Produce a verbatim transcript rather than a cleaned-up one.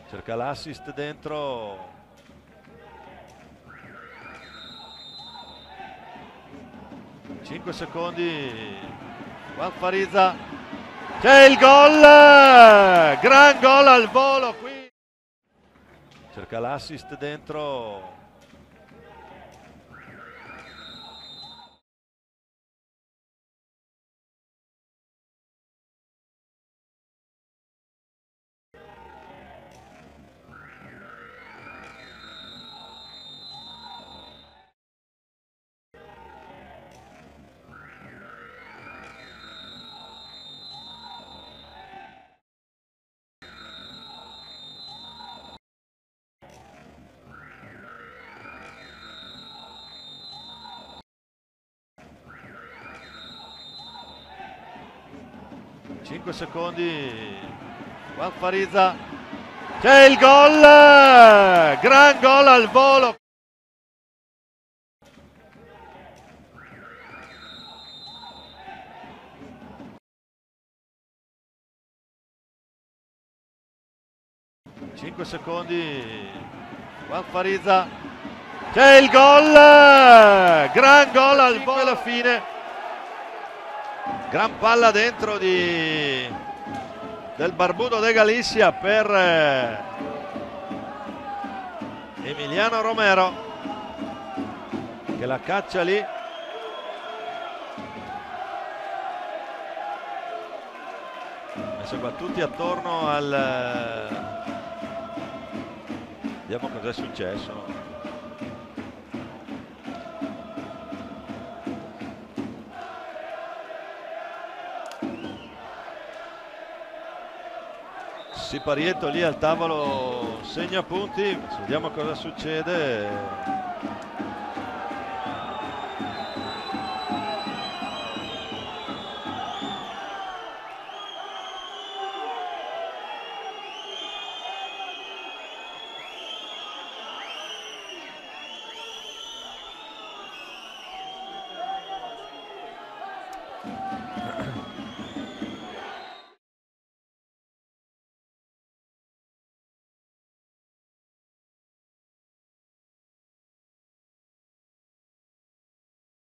Cerca l'assist dentro. cinque secondi. Juan Fariza. C'è il gol! Gran gol al volo qui. Cerca l'assist dentro. cinque secondi. Juan Fariza. C'è il gol! Gran gol al volo. cinque secondi. Juan Fariza. C'è il gol! Gran gol al volo alla fine. Gran palla dentro di del Barbudo de Galicia per eh, Emiliano Romero, che la caccia lì. Messo qua tutti attorno al... Vediamo cos'è successo. Siparietto lì al tavolo segna punti, vediamo cosa succede.